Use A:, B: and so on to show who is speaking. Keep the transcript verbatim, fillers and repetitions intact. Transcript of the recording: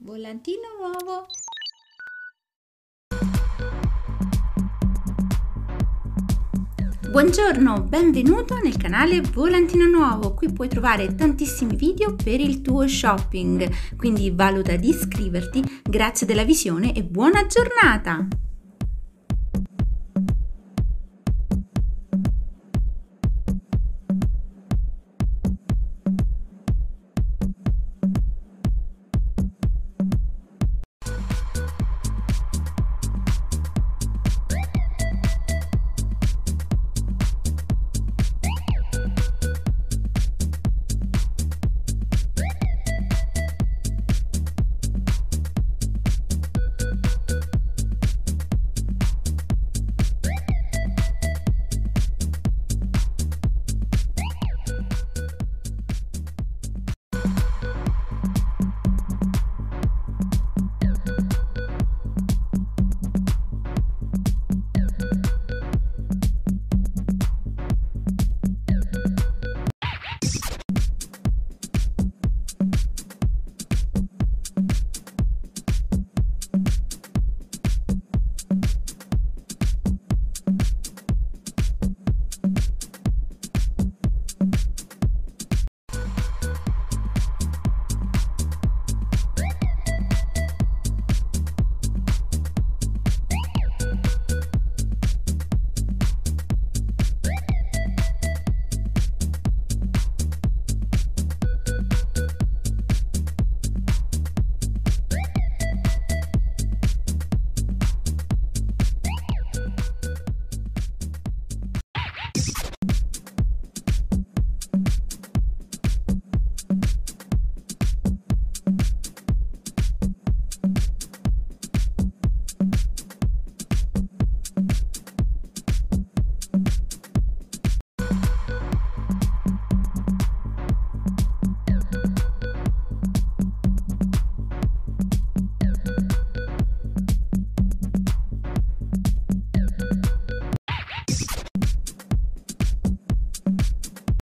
A: Volantino nuovo! Buongiorno, benvenuto nel canale Volantino Nuovo. Qui puoi trovare tantissimi video per il tuo shopping, quindi valuta di iscriverti. Grazie della visione e buona giornata!